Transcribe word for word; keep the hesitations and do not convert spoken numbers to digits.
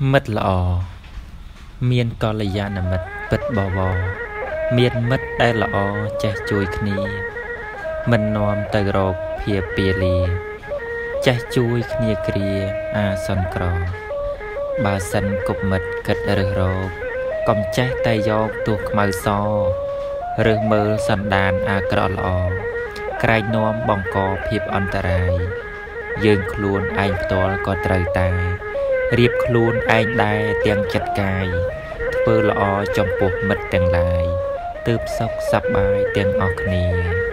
មិត្តល្អមានកល្យាណមិត្តពិតបវរមានមិត្តដែលល្អចេះជួយគ្នាមិននាំទៅរកភាពពាលាចេះជួយគ្នាគ្រាអាសន្នក្របើសិនគប់មិត្តគិតរើសរកកុំចេះតែយកទោះខ្មៅសរើសមើលសន្តានអាក្រក់ល្អក្រែងនាំបង្កភាពអន្តរាយយើងខ្លួនឯងផ្ទាល់ក៏ត្រូវតែរៀបខ្លួនឯងដែរទាំងចិត្តកាយធ្វើល្អចំពោះមិត្តទាំងឡាយទើបសុខសប្បាយទាំងអស់គ្នា